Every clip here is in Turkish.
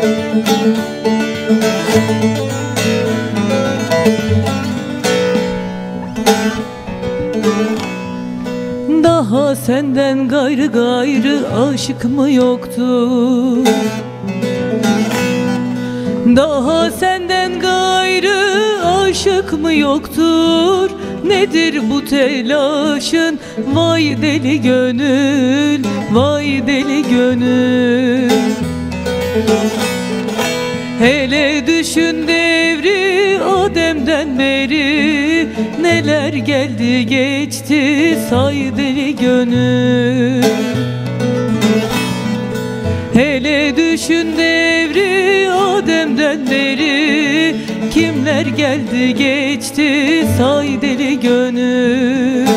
Daha senden gayrı gayrı aşık mı yoktu? Daha senden gayrı aşık mı yoktur? Nedir bu telaşın? Vay deli gönül, vay deli gönül. Hele düşün devri Adem'den beri, neler geldi geçti say deli gönül. Hele düşün devri Adem'den beri, kimler geldi geçti say deli gönül.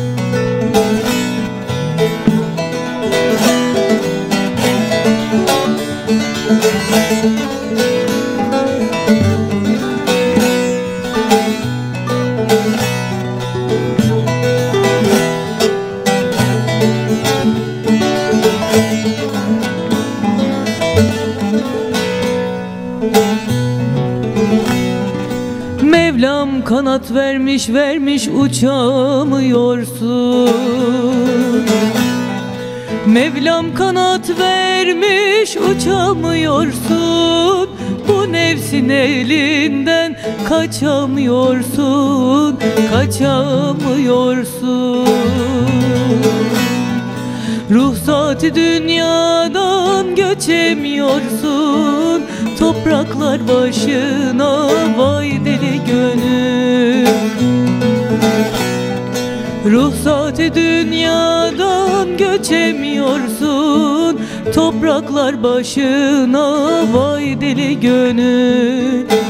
Mevlam kanat vermiş vermiş uçamıyorsun. Mevlam kanat vermiş uçamıyorsun. Bu nefsin elinden kaçamıyorsun, kaçamıyorsun. Ruhsat-ı dünyadan göçemiyorsun. Topraklar başına vay deli gönül. Ruhsat-ı dünyadan göçemiyorsun. Topraklar başına vay deli gönül.